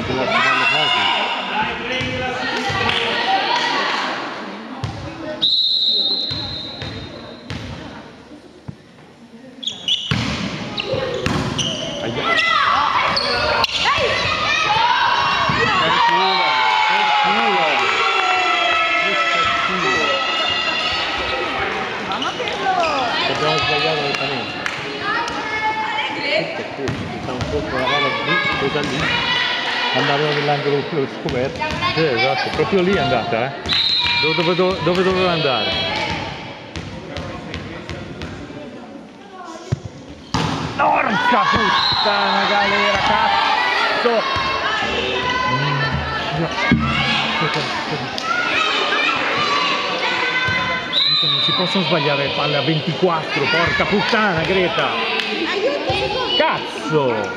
della finale quasi. Abbiamo sbagliato le panette. Sta un po' con la palla lì, presa lì. Andavano nell'angolo scoperto. Sì, esatto, proprio lì è andata, Dove doveva andare? Porca puttana galera, cazzo! Non si possono sbagliare le palle a 24, porca puttana Greta! Cazzo!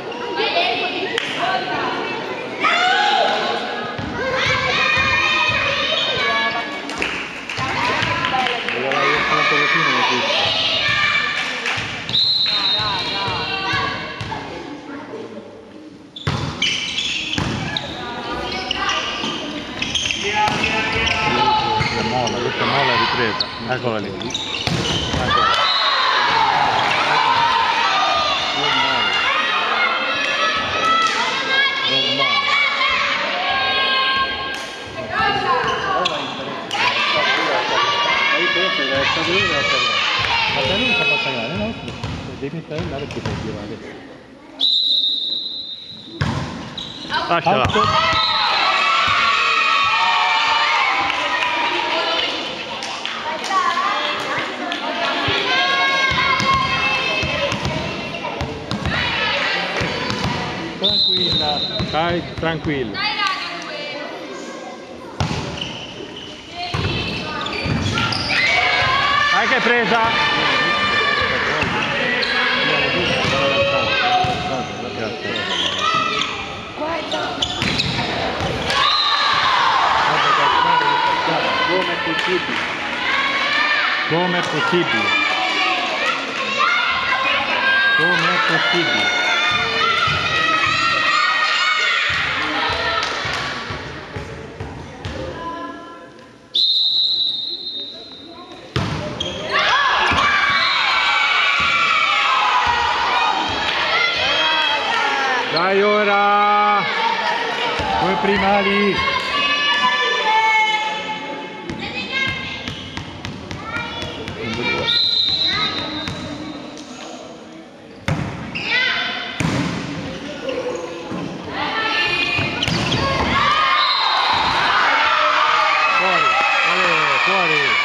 Questa molla è ripresa, eccola lì. Eccola. Ma te non fa passare, no? Devi stare in mare più per adesso. Lasciala. Tranquilla, dai, tranquilla. Dai che è presa! Come è possibile? Come è possibile? Come è possibile? Dai ora! Come prima lì! Fuori! Fuori!